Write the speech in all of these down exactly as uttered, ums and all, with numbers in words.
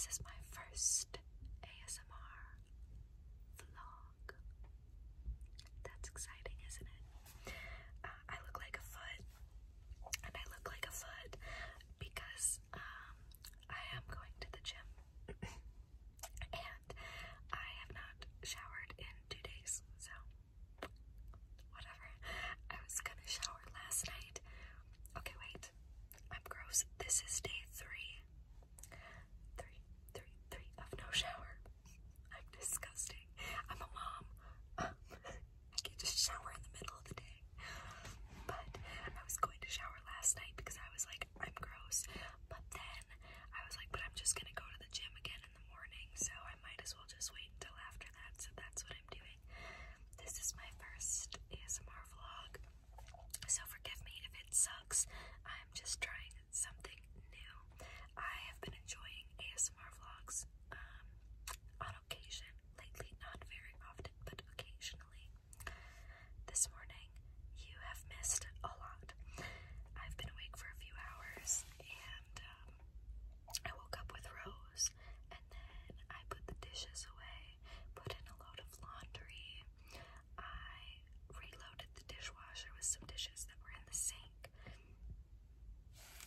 This is my first A S M R vlog. That's exciting, isn't it? Uh, I look like a foot, and I look like a foot because um, I am going to the gym, and I have not showered in two days, so whatever. I was gonna shower last night. Okay, wait. I'm gross. This is day three. Three, three, three of no shower. I'm disgusting. I'm a mom. Um, I can't just shower in the middle of the day. But I was going to shower last night because I was like, I'm gross. But then I was like, but I'm just gonna go to the gym again in the morning, so I might as well just wait until after that. So that's what I'm doing. This is my first A S M R vlog, so forgive me if it sucks. I'm just trying something new. I have been enjoying A S M R vlogs um, on occasion lately, not very often, but occasionally. This morning, you have missed a lot. I've been awake for a few hours, and um, I woke up with Rose, and then I put the dishes away, put in a load of laundry. I reloaded the dishwasher with some dishes that were in the sink.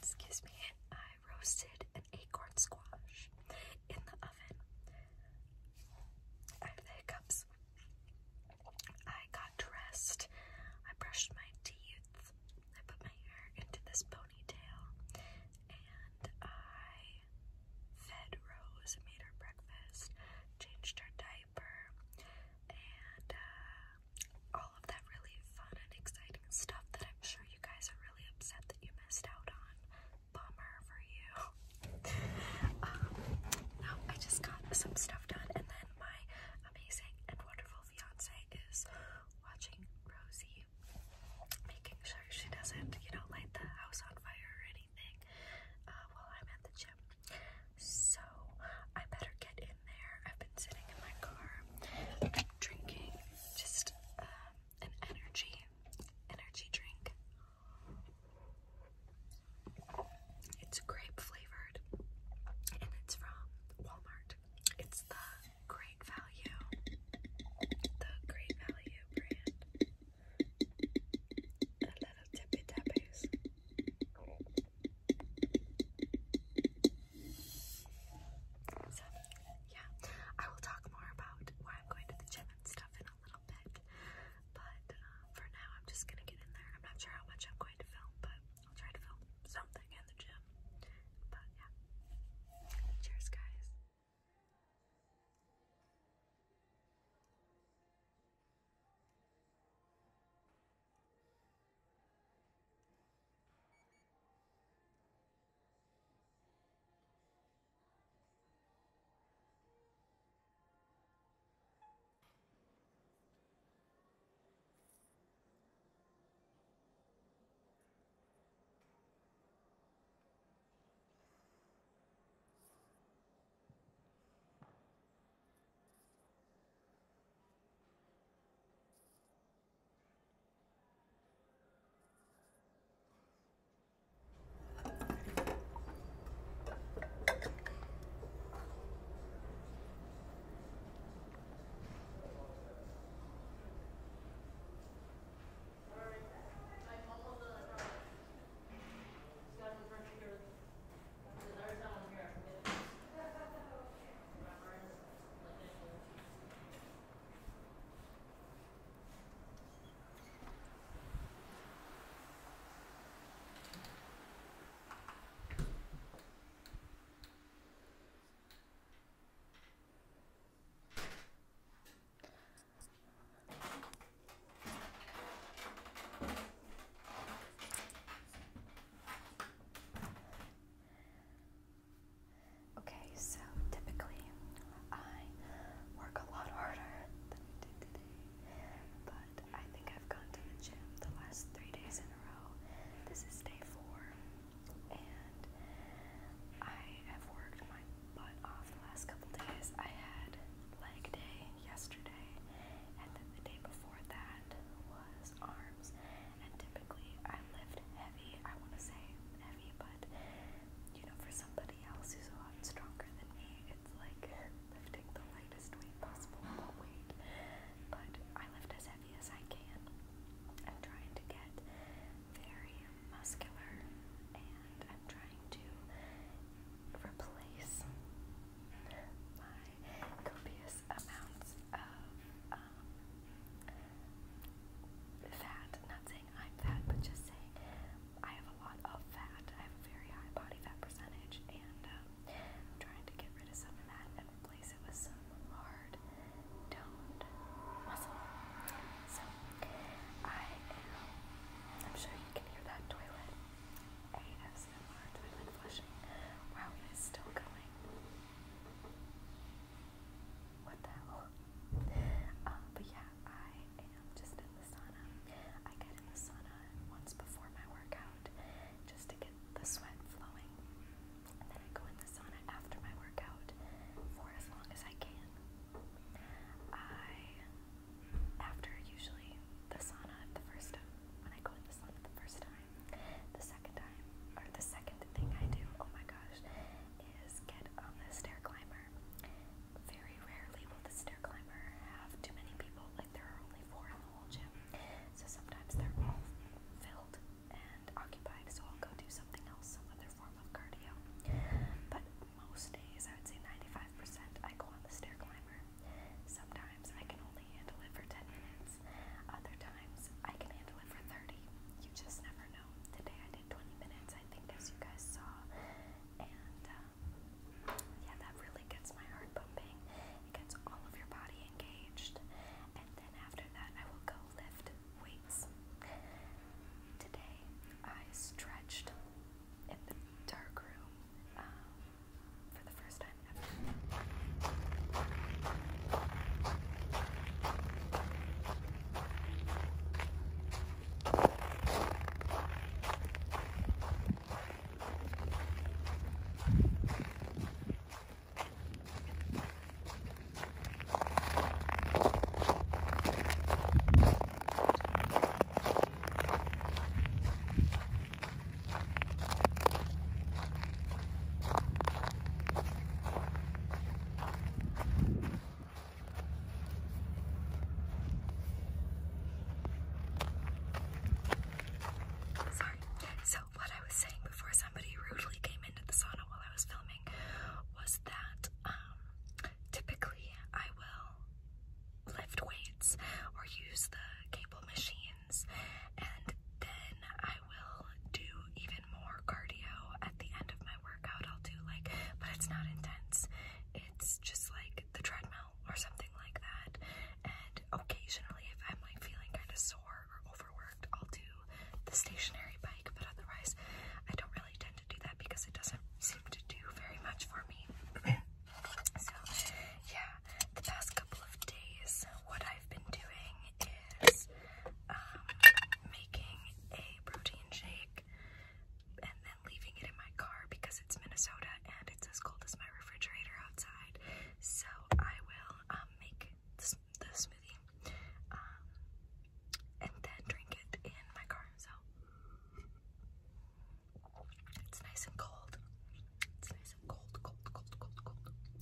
nice and cold. It's nice and cold, cold, cold, cold, cold.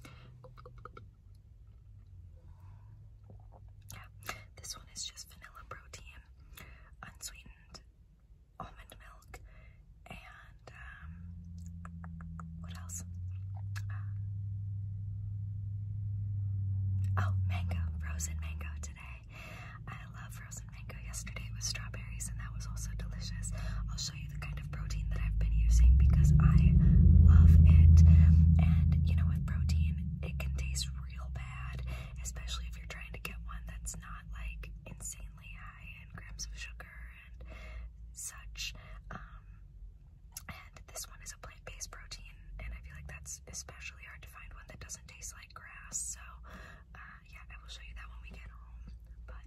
Yeah, this one is just vanilla protein, unsweetened almond milk, and um, what else? Um, oh, mango, frozen mango today. I love frozen mango. Yesterday it was strawberries, and that was also delicious. I'll show you the kind of protein that I've been using because I love it. And you know, with protein, it can taste real bad, especially if you're trying to get one that's not like insanely high in grams of sugar and such. Um, and this one is a plant-based protein, and I feel like that's especially hard to find one that doesn't taste like grass. So uh, yeah, I will show you that when we get home. But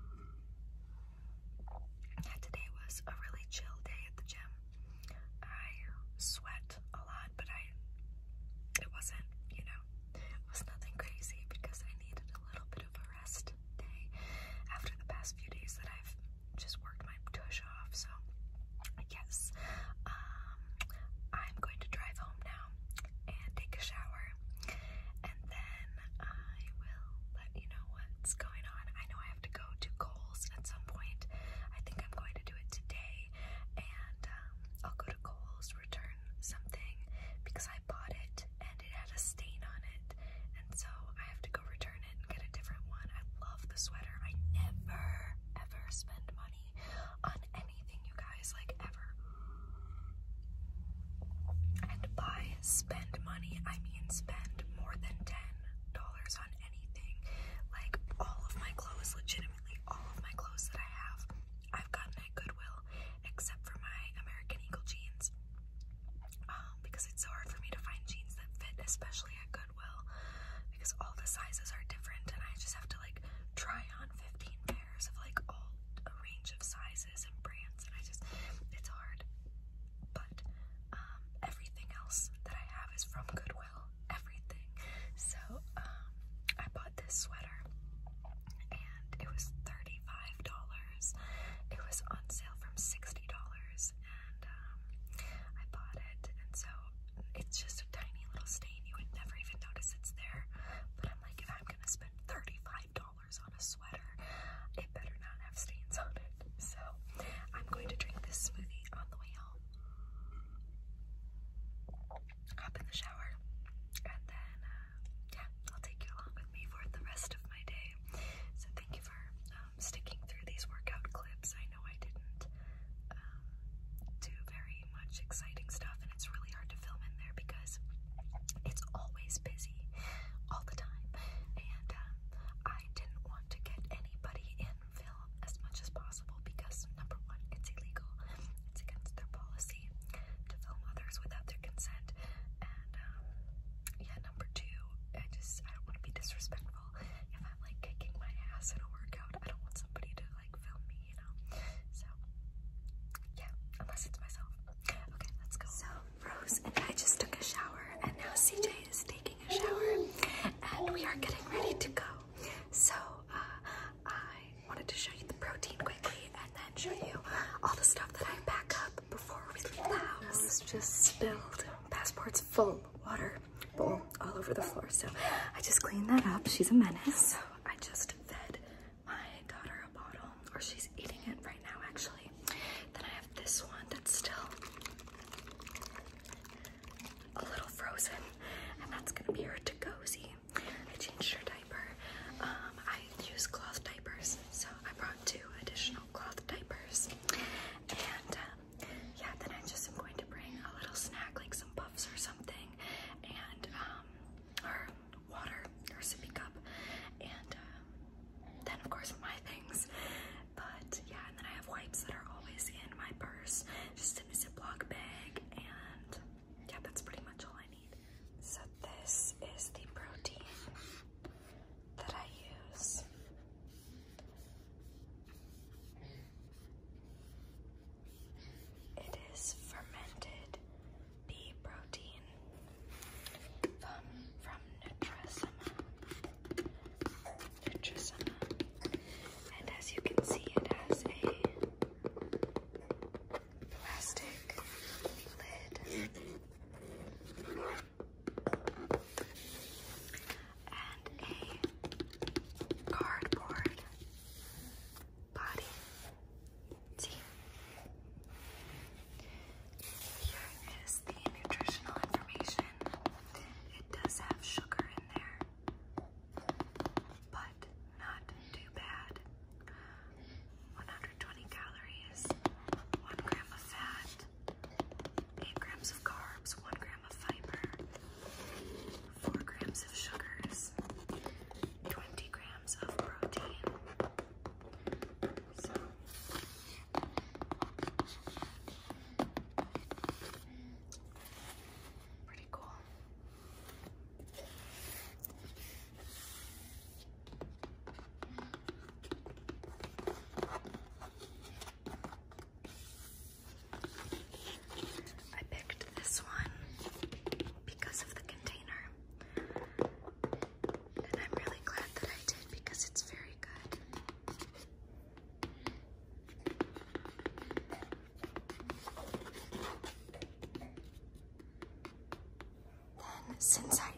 yeah, today was a really chill day at the gym. I sweat a lot, but I it wasn't, you know, it was nothing crazy because I needed a little bit of a rest day after the past few days that I've just worked my tush off. So yes, um, I'm going to drive home now and take a shower, and then I will let you know what's going on. I know I have to go to Kohl's at some point. I think I'm going to do it today, and um, I'll go to Kohl's, return something because I bought it and it had a stain on it, and so I have to go return it and get a different one. I love the sweater. I never ever spend money on anything, you guys, like ever. And by spend money, I mean spend more than ten dollars on anything. Like all of my clothes, legitimately all of my clothes that I have, I've gotten at Goodwill, except for my American Eagle jeans. Um, because it's so hard for me to find jeans that fit, especially at Goodwill, because all the sizes are different, and I just have to like try on fifteen pairs of like all a range of sizes and brands, and I just, it's hard. But um, everything else that I have is from Goodwill, everything. So um, I bought this sweater, and it was thirty-five dollars. It was on sale from sixty dollars, and um, I bought it, and so it's just a tiny little stain. You would never even notice it's there, but I'm like, if I'm gonna spend thirty-five dollars on a sweater, it better not have stains on it. So I'm going to drink this smoothie on the way home, hop in the shower, and then uh, yeah, I'll take you along with me for the rest of my day. So thank you for um, sticking through these workout clips. I know I didn't um, do very much exciting stuff, and it's really hard to film in there because it's always busy all the time, and um, I didn't want to get anybody in film as much as possible because number one, it's illegal. It's against their policy to film others without their consent, and um, yeah, number two, I just I don't want to be disrespectful. If I'm like kicking my ass in a workout, I don't want somebody to like film me, you know. So yeah, unless it's myself. Okay, let's go. So Rose and I just took a shower, and now C J is taking a shower, and we are getting ready to go. So uh, I wanted to show you the protein quickly, and then show you all the stuff that I pack up before we leave the house. Just spilled passport's full water bowl all over the floor, so I just cleaned that up. She's a menace. I just fed my daughter a bottle, or she's eating it right now actually. Then I have this one that's still a little frozen, and that's gonna be her to-go-zy. I changed her diaper. Um, I use cloth diapers, so I brought two additional cloth diapers. And um, yeah, then I just am going to bring a little snack, like some puffs or something, and um, her water, her sippy cup, and um, then of course my things. But yeah, and then I have wipes that are always in my purse, just in a Ziploc bag, and yeah, that's pretty much all I need. So this is the protein that I use. It is fermented bee protein from, from Nutrisema. Nutrisema. And as you can see, it has a plastic since I